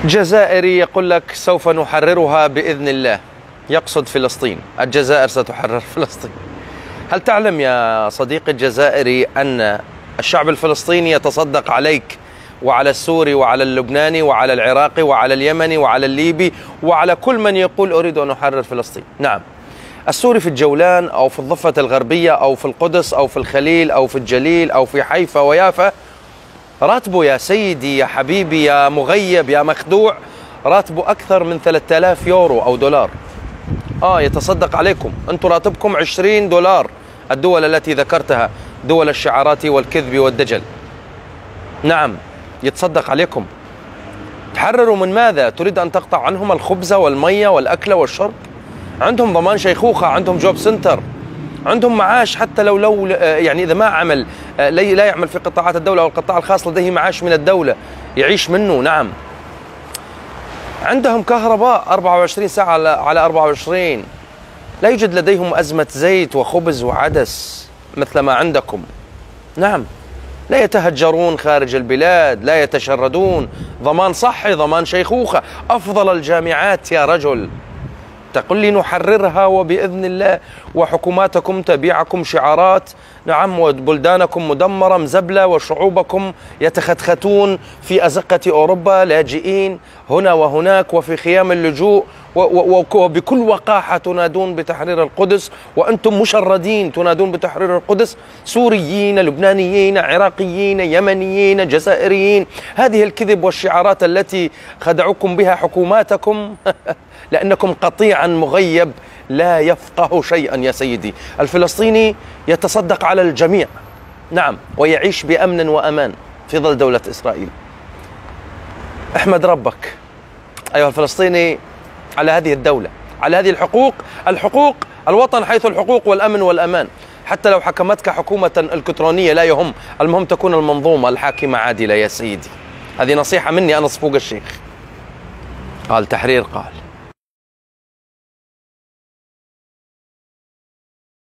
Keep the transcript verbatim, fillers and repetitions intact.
جزائري يقول لك سوف نحررها بإذن الله، يقصد فلسطين. الجزائر ستحرر فلسطين. هل تعلم يا صديقي الجزائري أن الشعب الفلسطيني يتصدق عليك وعلى السوري وعلى اللبناني وعلى العراقي وعلى اليمني وعلى الليبي وعلى كل من يقول أريد أن أحرر فلسطين؟ نعم، السوري في الجولان أو في الضفة الغربية أو في القدس أو في الخليل أو في الجليل أو في حيفا ويافا، راتبه يا سيدي يا حبيبي يا مغيب يا مخدوع، راتبه أكثر من ثلاثة آلاف يورو أو دولار. آه يتصدق عليكم، أنتم راتبكم عشرين دولار. الدول التي ذكرتها دول الشعارات والكذب والدجل، نعم يتصدق عليكم. تحرروا من ماذا؟ تريد أن تقطع عنهم الخبز والمية والأكل والشرب؟ عندهم ضمان شيخوخة، عندهم جوب سنتر، عندهم معاش حتى لو لو يعني إذا ما عمل لا يعمل في قطاعات الدولة أو القطاع الخاص لديه معاش من الدولة يعيش منه. نعم، عندهم كهرباء أربعة وعشرين ساعة على أربعة وعشرين، لا يوجد لديهم أزمة زيت وخبز وعدس مثل ما عندكم. نعم، لا يتهجرون خارج البلاد، لا يتشردون، ضمان صحي، ضمان شيخوخة، أفضل الجامعات يا رجل. تقول لي نحررها وبإذن الله وحكوماتكم تبيعكم شعارات، نعم، وبلدانكم مدمرة مزبلة وشعوبكم يتختختون في أزقة أوروبا لاجئين هنا وهناك وفي خيام اللجوء، وبكل وقاحة تنادون بتحرير القدس وأنتم مشردين تنادون بتحرير القدس، سوريين لبنانيين عراقيين يمنيين جزائريين. هذه الكذب والشعارات التي خدعوكم بها حكوماتكم لأنكم قطيعا مغيب لا يفقه شيئا يا سيدي. الفلسطيني يتصدق على الجميع، نعم، ويعيش بأمن وأمان في ظل دولة إسرائيل. احمد ربك أيها الفلسطيني على هذه الدولة، على هذه الحقوق، الحقوق الوطن حيث الحقوق والأمن والأمان. حتى لو حكمتك حكومة إلكترونية لا يهم، المهم تكون المنظومة الحاكمة عادلة يا سيدي. هذه نصيحة مني أنا صفوق الشيخ. قال تحرير قال